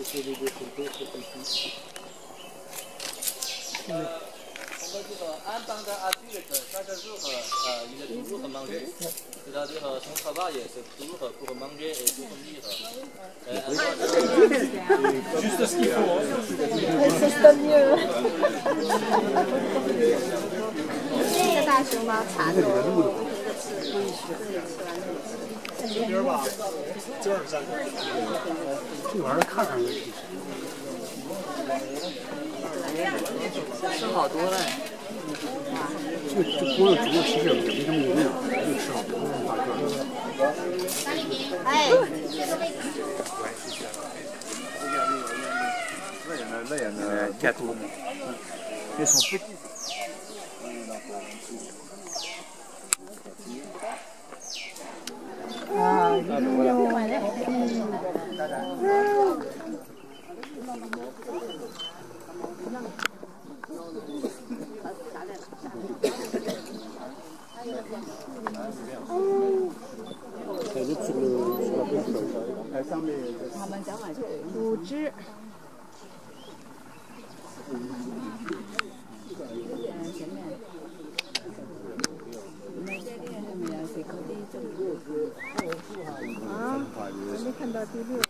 安邦的阿弟的歌，大家如何一个如何忙着，知道如何从头到尾是如何忙着，如何厉害。 Juste ce qu'il faut. Ça se passe mieux. 这个大熊猫馋的，吃这边吧，这儿站着。这玩意儿看上去。 吃好多了。 这光是煮其实也没什么营养，就吃好多大个儿。 哎。 4 tours. Ils sont petits. Ah, voilà. 五只。啊，还没看到第6只。